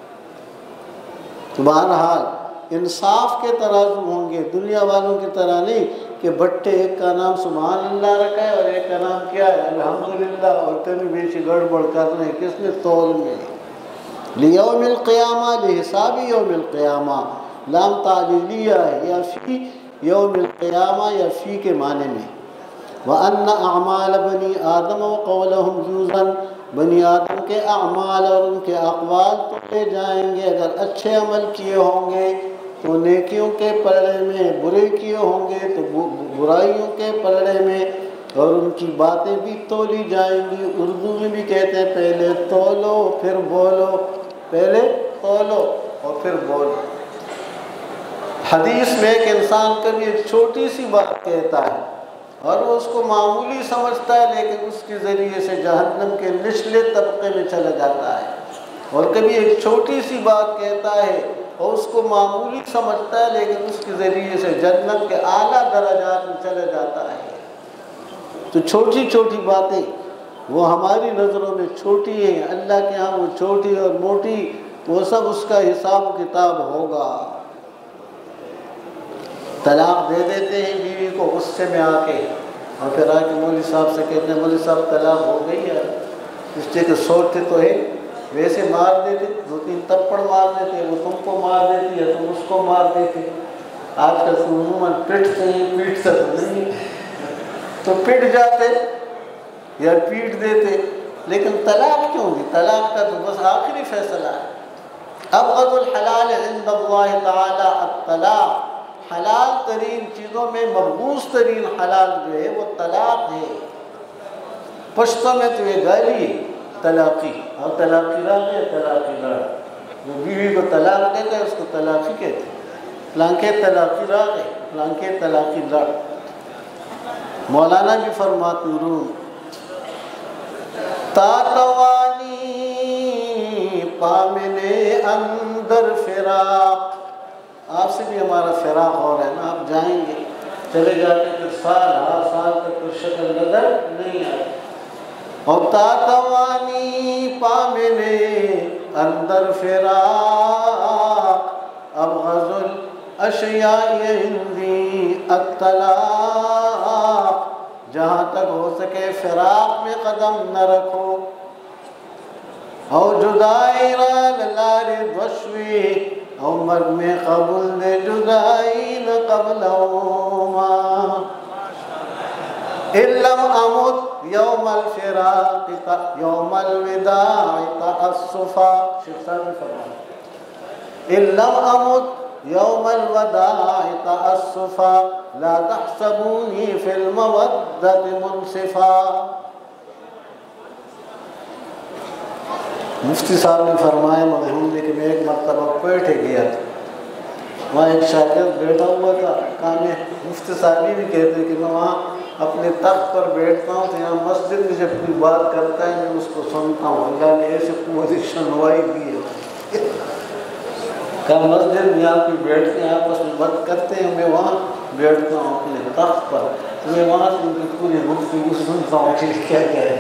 تو بہرحال انصاف کے ترازو ہوں گے، دنیا والوں کی طرح نہیں کہ بٹے ایک کا نام سبحان اللہ رکھا ہے اور ایک کا نام کیا ہے الحمدللہ، اور کبھی بیچی گڑبڑ کر رہے ہیں کس نے تول میں۔ لیوم القیامہ، لحساب یوم القیامہ، لام تعلیلیہ ہے، یا فی یوم القیامہ یا فی کے معنی میں۔ وَأَنَّ أَعْمَالَ بَنِي آدَمَ وَقَوْلَهُمْ يُوزَنْ، بنی آدم کے اعمال اور ان کے اقوال تو لے جائیں گے، اگر اچھے عمل کیے ہوں گے تو نیکیوں کے پلڑے میں، برے کیے ہوں گے تو برائیوں کے پلڑے میں، اور ان کی باتیں بھی تولی جائیں گی۔ اردو میں بھی کہتے ہیں پہلے تولو پھر بولو، پہلے تولو اور پھر بولو۔ حدیث میں ایک انسان کبھی ایک چھوٹی سی بات کہتا ہے اور وہ اس کو معمولی سمجھتا ہے، لیکن اس کے ذریعے سے جہنم کے نچلے طبقے میں چلا جاتا ہے، اور کبھی ایک چھوٹی سی بات کہتا ہے اور اس کو معمولی سمجھتا ہے، لیکن اس کے ذریعے سے جنت کے اعلیٰ درجات میں چلا جاتا ہے۔ تو چھوٹی چھوٹی باتیں وہ ہماری نظروں میں چھوٹی ہیں، اللہ کے ہاں وہ چھوٹی اور موٹی، وہ سب اس کا حساب و کتاب ہوگا۔ طلاق دے دیتے ہیں بیوی کو غصے میں آ کے، اور پھر آ کے مولوی صاحب سے کہتے ہیں مولوی صاحب طلاق ہو گئی ہے، اس لیے کہ سوچتے تو ہے، ویسے مار دیتے، دو تین تپڑ مار دیتے، وہ تم کو مار دیتی ہے تم اس کو مار دیتے۔ آج کل تو عموماً پٹتے ہیں، پیٹ سے تو نہیں، تو پٹ جاتے یا پیٹ دیتے، لیکن طلاق کیوں دی؟ طلاق کا تو بس آخری فیصلہ ہے۔ ابغض الحلال عند اللہ تعالی الطلاق، حلال ترین چیزوں میں مبغوض ترین حلال جو ہے وہ طلاق ہے۔ پشتوں میں تو یہ گالی ہے طلاقی، اور طلاقی راہ ہے طلاقی راہ، وہ بیوی کو طلاق دیتا ہے اس کو طلاقی کہتے ہیں، پلانکے طلاقی راہ ہے، پلانکے طلاقی راہ۔ مولانا بھی فرماتے ہیں تاتوانی پامنے اندر فراق، آپ سے بھی ہمارا فراق ہو رہا ہے نا، آپ جائیں گے چلے جاتے پھر سال ہر سال تک کوئی شکل نظر نہیں آئی۔ اور تاتوانی پامنے اندر فراق، ابغض الاشیاء عندی الطلاق، جہاں تک ہو سکے فراق میں قدم نہ رکھو۔ اور جدائی را للار دوشوی، اور مرگ میں قبول دے جدائی نہ قبلہما، اِلَّمْ امت یوم الفراق یوم الوداع تأسفا، شیخ صاحب نے فرمایا اِلَّمْ امت یوم الوداع تأسفا، لا تحسبونی فی المودۃ منصفا۔ مفتی صاحب نے فرمایا مرحوم نے کہ میں ایک مرتبہ کوئٹے گیا تھا، وہاں ایک شاگرد بیٹھا ہوا تھا، کہا میں مفتی صاحب بھی کہتے کہ میں وہاں اپنے تخت پر بیٹھتا ہوں تو یہاں مسجد میں جب کوئی بات کرتا ہے میں اس کو سنتا ہوں، اللہ نے ایسے قوت شنوائی دی ہے۔ کہا مسجد میں یہاں کوئی بیٹھتے ہیں آپس میں بات کرتے ہیں، میں وہاں بیٹھتا ہوں اپنے تخت پر، میں وہاں سے ان کی پوری گفتگو سنتا ہوں کہ کیا کیا ہے۔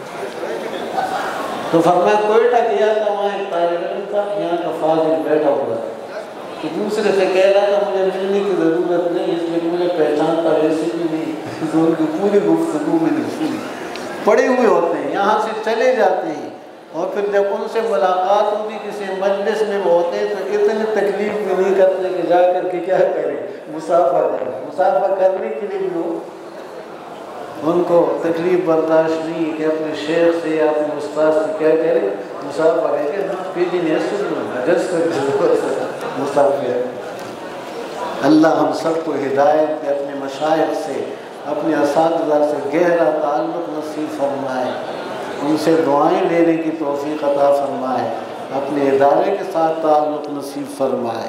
تو فرمایا کوئٹہ گیا تھا، وہاں ایک طالب علم تھا، یہاں کا فاضل بیٹھا ہوا تھا، تو دوسرے سے کہہ رہا تھا مجھے ملنے کی ضرورت نہیں، اس لیے مجھے پہچانتا ویسے بھی نہیں، تو ان کی پوری گفتگو میں نہیں سنی، پڑے ہوئے ہوتے ہیں، یہاں سے چلے جاتے ہیں، اور پھر جب ان سے ملاقات ہوتی کسی مجلس میں وہ ہوتے ہیں تو اتنے تکلیف بھی نہیں کرتے کہ جا کر کے کیا کریں، مسافہ کریں، مسافہ کرنے کے لیے بھی ہو ان کو تکلیف برداشت نہیں کہ اپنے شیخ سے یا اپنے استاد سے کیا کرے، مسافہ کہہ کے پیجی نہیں سن جس کو مسافر۔ اللہ ہم سب کو ہدایت دے، اپنے مشائخ سے اپنے اساتذہ سے گہرا تعلق نصیب فرمائے، ان سے دعائیں لینے کی توفیق عطا فرمائے، اپنے ادارے کے ساتھ تعلق نصیب فرمائے۔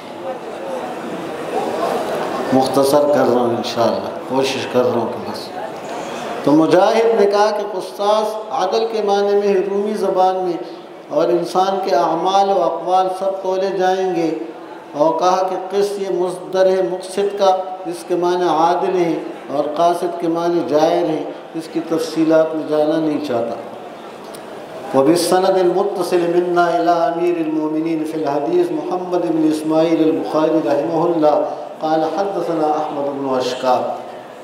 مختصر کر رہا ہوں انشاءاللہ، کوشش کر رہا ہوں کہ بس۔ تو مجاہد نے کہا کہ قصاص عدل کے معنی میں رومی زبان میں، اور انسان کے اعمال و اقوال سب تولے جائیں گے، اور کہا کہ قسط یہ مصدر ہے مقصد کا، اس کے معنی عادل ہیں، اور قاصد کے معنی جائر ہیں، اس کی تفصیلات میں جانا نہیں چاہتا۔ وبالسند المتصل منا الى امیر المؤمنین فی الحدیث محمد بن اسماعیل البخاری رحمہ اللہ قال حدثنا احمد بن اشکاب۔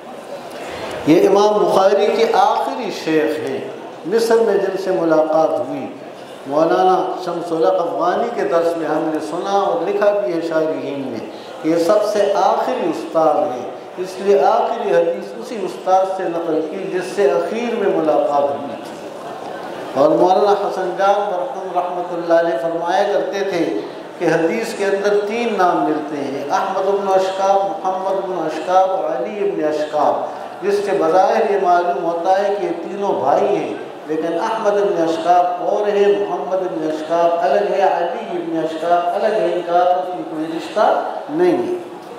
یہ امام بخاری کے آخری شیخ ہیں، مصر میں جن سے ملاقات ہوئی۔ مولانا شمس الحق افغانی کے درس میں ہم نے سنا اور لکھا بھی ہے شارحین نے کہ یہ سب سے آخری استاد ہیں، اس لیے آخری حدیث اسی استاد سے نقل کی جس سے اخیر میں ملاقات ہوئی تھی۔ اور مولانا حسن جان مرحوم رحمۃ اللہ علیہ فرمایا کرتے تھے کہ حدیث کے اندر تین نام ملتے ہیں، احمد بن اشکاب، محمد بن اشکاب اور علی بن اشکاب، جس سے بظاہر یہ معلوم ہوتا ہے کہ یہ تینوں بھائی ہیں، لیکن احمد بن اشکاب اور ہے، محمد بن اشکاب الگ ہے، علی بن اشکاب الگ ہے، ان کا آپس میں کوئی رشتہ نہیں ہے۔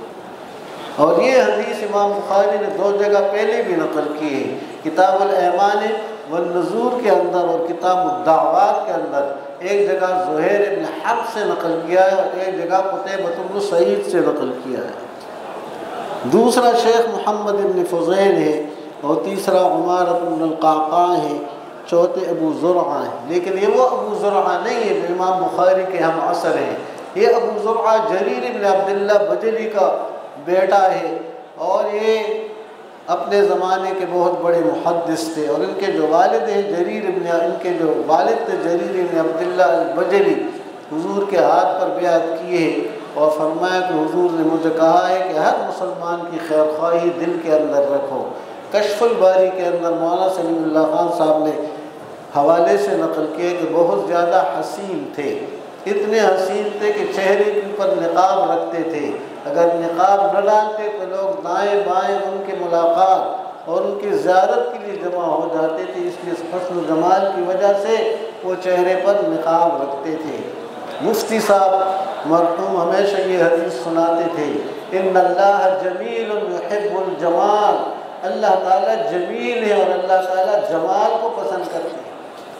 اور یہ حدیث امام بخاری نے دو جگہ پہلے بھی نقل کی ہے، کتاب الایمان والنذور کے اندر اور کتاب الدعوات کے اندر۔ ایک جگہ زہیر بن حرب سے نقل کیا ہے اور ایک جگہ قتیبہ بن سعید سے نقل کیا ہے۔ دوسرا شیخ محمد بن فضیل ہے اور تیسرا عمارۃ بن القعقاع ہے، چوتھے ابو زرعہ ہیں، لیکن یہ وہ ابو زرعہ نہیں ہے جو امام بخاری کے ہم عصر ہیں۔ یہ ابو زرعہ جریر بن عبداللہ بجلی کا بیٹا ہے، اور یہ اپنے زمانے کے بہت بڑے محدث تھے، اور ان کے جو والد ہیں جریر ابن ان کے جو والد تھے جریر ابن عبداللہ البجلی، حضور کے ہاتھ پر بیعت کیے اور فرمایا کہ حضور نے مجھے کہا ہے کہ ہر مسلمان کی خیر خواہی دل کے اندر رکھو۔ کشف الباری کے اندر مولانا سلیم اللہ خان صاحب نے حوالے سے نقل کیے کہ بہت زیادہ حسین تھے، اتنے حسین تھے کہ چہرے کے اوپر نقاب رکھتے تھے، اگر نقاب نہ ڈالتے تو لوگ دائیں بائیں ان کے ملاقات اور ان کی زیارت کے لیے جمع ہو جاتے تھے، اس لیے حسن و جمال کی وجہ سے وہ چہرے پر نقاب رکھتے تھے۔ مفتی صاحب مرحوم ہمیشہ یہ حدیث سناتے تھے، ان اللہ جمیل یحب الجمال، اللہ تعالیٰ جمیل ہے اور اللہ تعالیٰ جمال کو پسند کرتے ہیں۔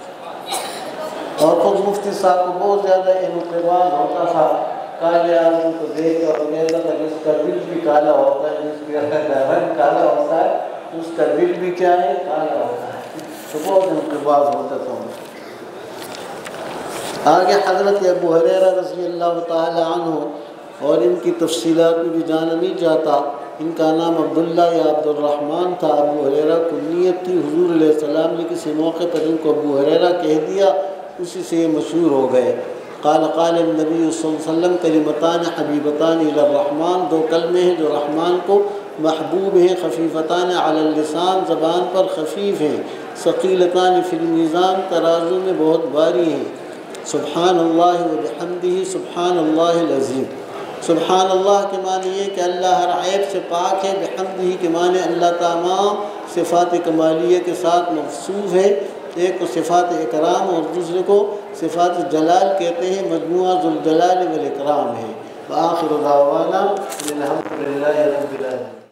اور خود مفتی صاحب کو بہت زیادہ انقباض ہوتا تھا، کالے آدمی کو دیکھ کر کہتا تھا کہ اس کا دل بھی کالا ہوتا ہے، جس کا رنگ کالا ہوتا ہے اس کا دل بھی کیا ہے، کالا ہوتا ہے، تو بہت انقباض ہوتا تھا۔ آگے حضرت ابو ہریرہ رضی اللہ تعالی عنہ، اور ان کی تفصیلات میں بھی جانا نہیں چاہتا، ان کا نام عبداللہ یا عبد الرحمن تھا، ابو ہریرہ کنیت تھی، حضور علیہ السلام نے کسی موقع پر ان کو ابو ہریرہ کہہ دیا، اسی سے یہ مشہور ہو گئے۔ قال قال النبی صلی اللہ علیہ وسلم کلمتان حبیبتان الی الرحمن، دو کلمے ہیں جو رحمان کو محبوب ہیں، خفیفتان علی اللسان، زبان پر خفیف ہیں، ثقیلتان فی المیزان، ترازو میں بہت بھاری ہیں، سبحان اللہ و بحمدہ سبحان اللہ العظیم۔ سبحان اللہ کے معنی یہ کہ اللہ ہر عیب سے پاک ہے، بحمدہ کے معنی اللہ تمام صفات کمالیہ کے ساتھ موصوف ہے، ایک کو صفات اکرام اور دوسرے کو صفات جلال کہتے ہیں، مجموعہ ذوالجلال والاکرام ہے۔ وآخر دعوانا الحمد للہ رب العالمین۔